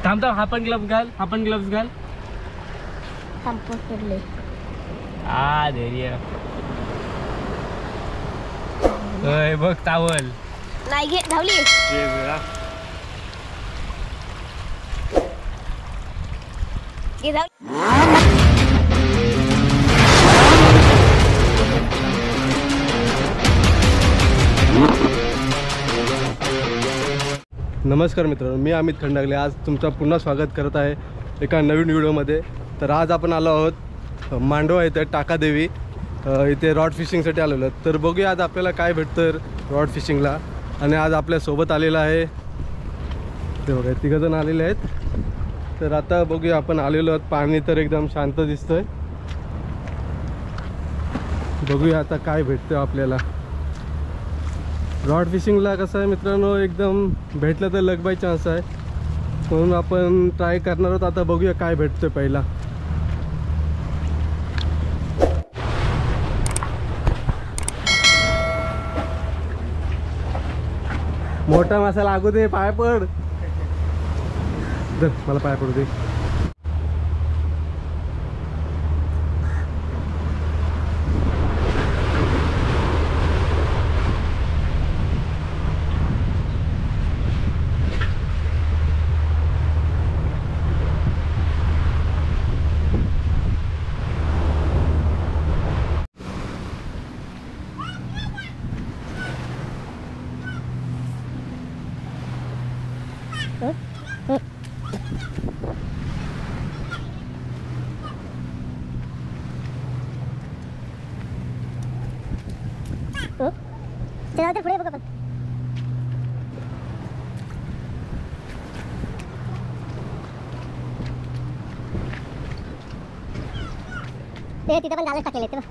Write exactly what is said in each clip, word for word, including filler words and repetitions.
थांब थांब, हा पण ग्लव्स घाल, हा पण ग्लव्स घाल. थांब पकडले. आ धैर्य. ओय बघ टावल. नाही घे धावली. घे जरा. घे धाव. नमस्कार मित्रांनो, मी अमित खंडागले. आज तुमचं पुन्हा स्वागत करत आहे एका नवीन व्हिडिओमध्ये. तर आज आपण आलो आहोत मांडवा इथे टाकादेवी इथे रॉड फिशिंगसाठी आलेलो आहोत. तर बघूया आज आपल्याला काय भेटतं रॉड फिशिंगला. आणि आज आपल्यासोबत आलेलं आहे ते बघा, तिघंजण आलेले आहेत. तर आता बघूया आपण आलेलो आहोत. पाणी तर एकदम शांत दिसतंय. बघूया आता काय भेटतं आपल्याला. रॉड फिशिंगला कसं आहे मित्रांनो, एकदम भेटलं तर लक बाय चान्स आहे, म्हणून आपण ट्राय करणार आहोत. आता बघूया काय भेटतं पहिला. मोठा मासा लागू दे, पाय पड. मला पाय पडू दे. चला तर पुढे बघ आपण. ते तिथे पण जाळं टाकलेले ते.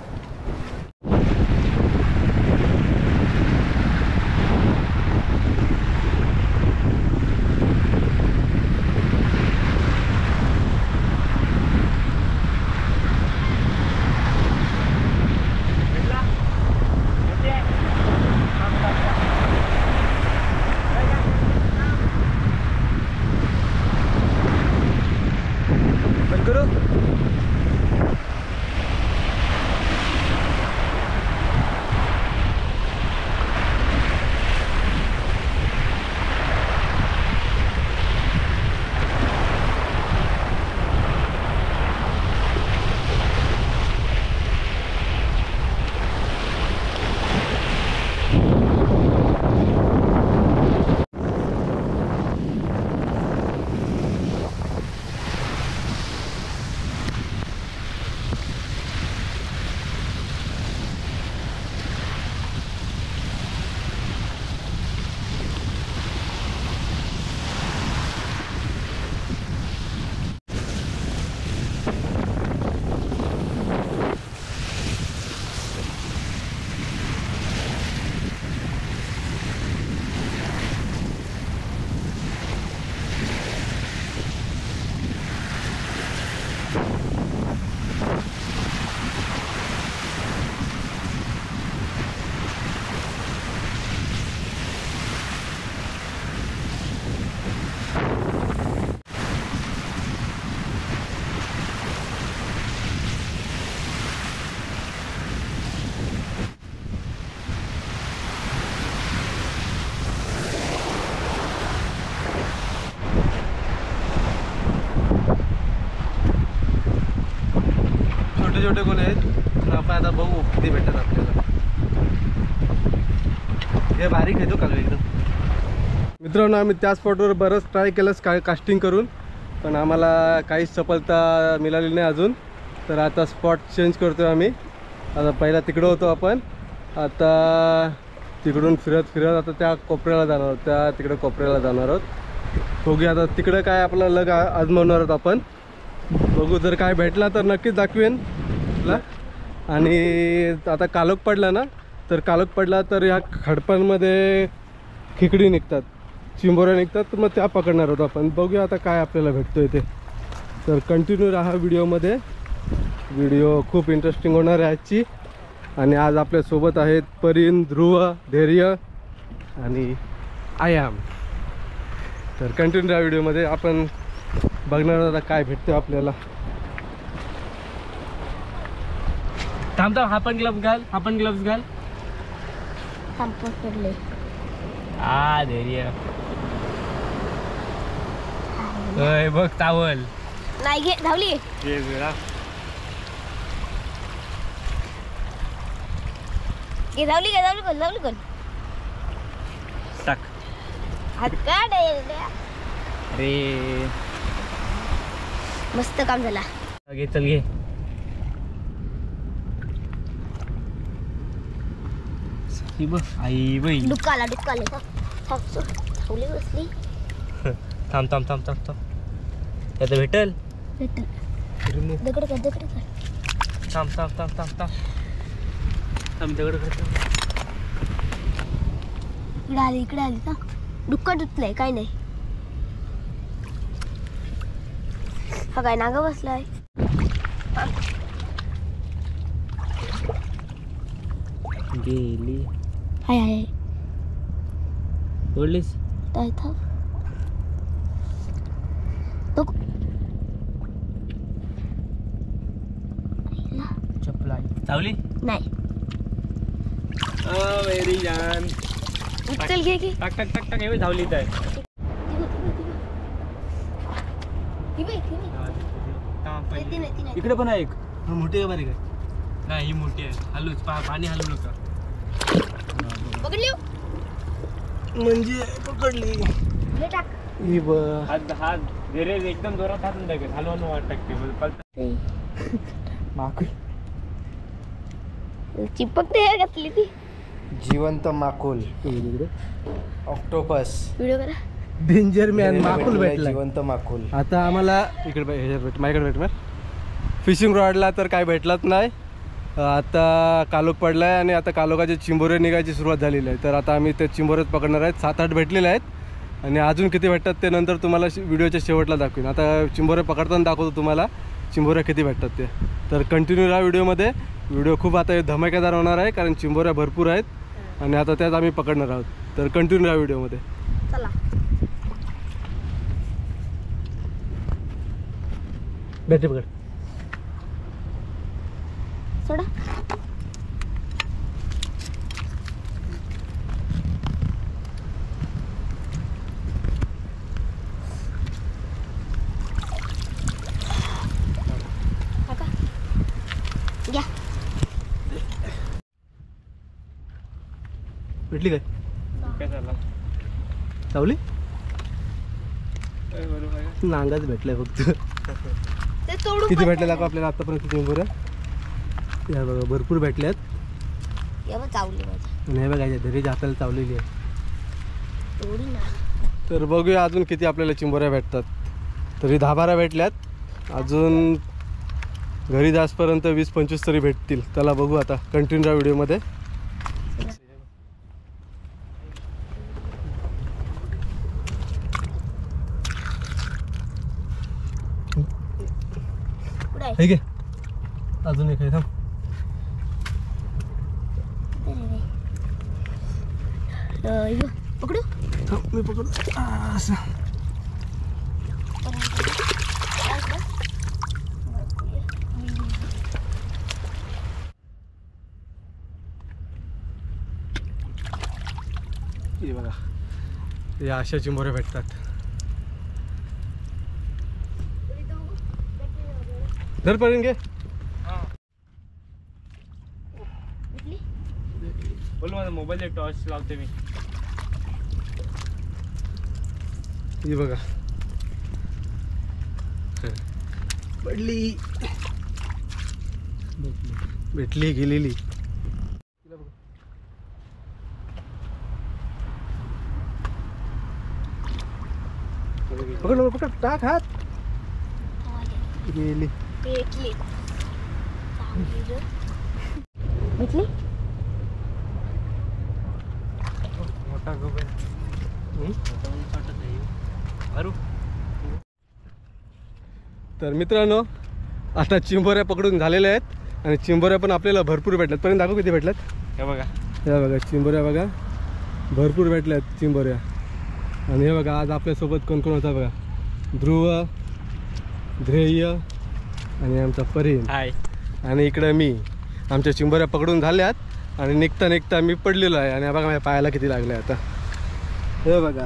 छोटे कोण आहेत, तर आपण आता बघू किती भेटतात आपल्याला. हे बारीक आहे तो कालवा एकदम. मित्रांनो, आम्ही त्या स्पॉटवर बरंच ट्राय केलं का कास्टिंग करून, पण आम्हाला काहीच सफलता मिळाली नाही अजून. तर आता स्पॉट चेंज करतोय आम्ही. आता पहिला तिकडं होतो आपण, आता तिकडून फिरत फिरत आता त्या कोपऱ्याला जाणार आहोत. त्या तिकडं कोपऱ्याला जाणार आहोत. बघूया आता तिकडं काय आपला लग आजमावणार आहोत आपण. बघू, जर काय भेटला तर नक्कीच दाखवेन. आणि आता कालोख पडला ना, तर कालोख पडला तर या खडपांमध्ये खेकडी निघतात, चिंबोऱ्या निघतात, तर मग त्या पकडणार आहोत आपण. बघूया आता काय आपल्याला भेटतोय ते. तर कंटिन्यू राहा व्हिडिओमध्ये. व्हिडिओ खूप इंटरेस्टिंग होणार आहे आजची. आणि आज आपल्यासोबत आहेत परीन, ध्रुव, धैर्य आणि आयाम. तर कंटिन्यू राहा व्हिडिओमध्ये. आपण बघणार आता काय भेटतं आपल्याला. थांब थांब, हा पण ग्लव्स घाल, हा पण ग्लव्स घाल. पकडले. हा धैर्य. अय बघ टावल. नाही घे धावली. घे जरा. घे धावली घे धावली कोण धावली कोण टाक. हात काढ. अरे मस्त काम झाला. घे चल घे. ही बघ आई बाई. डुक्का आला डुक्का आला. थांब सोड. धावली बसली. थांब थांब थांब थांब थांब. त्याचं भेटल. भेटल. दगड कर दगड कर. थांब थांब थांब थांब थांब थांब दगड करतो. इकडे आली इकडे आली का. डुक्का दुतलंय काय नाही. हा काय नागा बसलाय. गेली. हाय हाय ओढलीस. काय थांब. बघ चप्पल आई चावली नाही. व्हेरी जान. उचल घे घे. टाक टाक टाक टाक. एवढी धावली तर इकडे पण आहे एक. मोठी आहे बारीक आहे. नाही ही मोठी आहे. हलूच पा पाणी हलू नका. पकडली म्हणजे पकडली. हे टाक. ही ब हात हात धीरे एकदम जोरात हात टाकेल. हलू हलू वाट टाकते. माकूल चिपकते घातली ती. जिवंत माकुल. ऑक्टोपस. व्हिडिओ करा. डेंजर मॅन माकुल भेटला. जिवंत माकुल. आता आम्हाला इकडे बघ, ह्याच्यात भेट माझ्याकडे भेट मॅम. फिशिंग रॉडला तर काय भेटलाच नाही. आता कालोख पडला आहे आणि आता कालोखाचे चिंबोरे निघायची सुरुवात झालेली आहे. तर आता आम्ही ते चिंबोरेच पकडणार आहेत. सात आठ भेटलेले आहेत आणि अजून किती भेटतात ते नंतर तुम्हाला व्हिडिओच्या शेवटला दाखवेन. आता चिंबोरे पकडताना दाखवतो तुम्हाला चिंबोऱ्या किती भेटतात ते. तर कंटिन्यू राहा व्हिडिओमध्ये. व्हिडिओ खूप आता धमाकेदार होणार आहे कारण चिंबोऱ्या भरपूर आहेत आणि आता त्यात आम्ही पकडणार आहोत. तर कंटिन्यू राहा व्हिडिओमध्ये. चला भेटे पकड. सोडा. काका घ्या. भेटली काय. काय झालं. चावली. बरोबर. नांगाच भेटलाय फक्त. ते तोडून किती भेटले दाखव आपल्याला आतापर्यंत चिंबोऱ्या. या बघा भरपूर भेटल्यात. या बघ चावली माझ्या. नाही बघायच्या घरी हाताला चावलेली आहे. तोडी ना. तर बघूया अजून किती आपल्याला चिंबोऱ्या भेटतात. तरी दहा बारा भेटल्यात. अजून घरी जासपर्यंत वीस पंचवीस तरी भेटतील. त्याला बघू आता कंटिन्यू राहा व्हिडिओमध्ये. कुठे आहे? ठीक आहे अजून एक आहे थांब. अं, इगो, पकडू. थांब मी पकडू. असं हे बघा या अशा चिंबोऱ्या भेटतात. धर पडून घे. बोल माझा मोबाईल टॉर्च लावते मी. ही बघा पडली. भेटली गेलेली. पकड पकड टाक हात. गेली. भेटली. भेटली. मोठा गोबर. तर मित्रांनो आता चिंबोऱ्या पकडून झालेल्या आहेत आणि चिंबोऱ्या पण आपल्याला भरपूर भेटल्यात. पर्यंत दाखव किती भेटल्यात. हे बघा. या बघा चिंबोऱ्या बघा भरपूर भेटल्यात चिंबोऱ्या. आणि हे बघा आज आपल्यासोबत कोण कोण होता बघा. ध्रुव, ध्येय आणि आमचा परीन. हाय. आणि इकडे मी. आमच्या चिंबोऱ्या पकडून झाल्यात आणि निघता निघता मी पडलेलो आहे. आणि बघा माझ्या पायाला किती लागले आता. हे बघा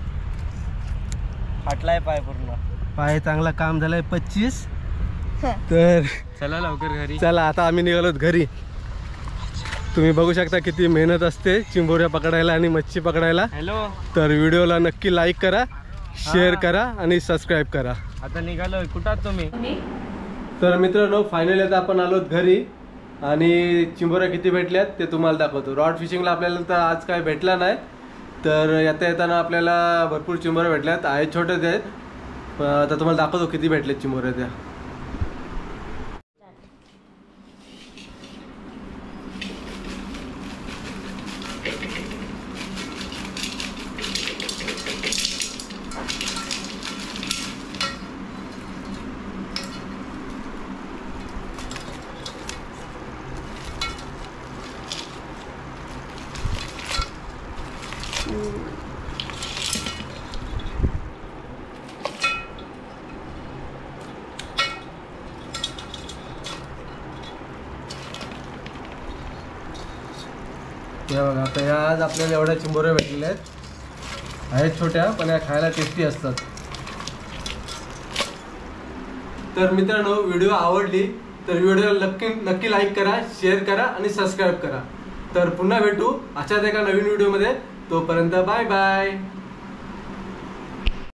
फाटलाय पाय पूर्ण. पाय चांगला काम झालंय पच्चीस. तर चला लवकर घरी. चला आता आम्ही निघालोत घरी. तुम्ही बघू शकता किती मेहनत असते चिंबोऱ्या पकडायला आणि मच्छी पकडायला. हॅलो. तर व्हिडिओला नक्की लाईक करा, शेअर करा आणि सबस्क्राईब करा. आता निघालो. कुठं आहात तुम्ही? तर मित्रांनो फायनली आता आपण आलोत घरी आणि चिंबोऱ्या किती भेटल्यात ते तुम्हाला दाखवतो. रॉड फिशिंगला आपल्याला तर आज काय भेटला नाही. तर येता येताना आपल्याला भरपूर चिंबोऱ्या भेटल्यात. आहेत छोट्याच आहेत पण आता तुम्हाला दाखवतो किती भेटल्यात चिंबोऱ्या त्या. या बघा आता या आज आपल्याला एवढ्या चिंबोऱ्या भेटलेल्या आहेत. आहेत छोट्या पण या खायला टेस्टी असतात. तर मित्रांनो व्हिडिओ आवडली तर व्हिडिओला नक्की नक्की लाईक करा, शेअर करा आणि सबस्क्राईब करा. तर पुन्हा भेटू अशाच एका नवीन व्हिडिओमध्ये. तोपर्यंत बाय बाय.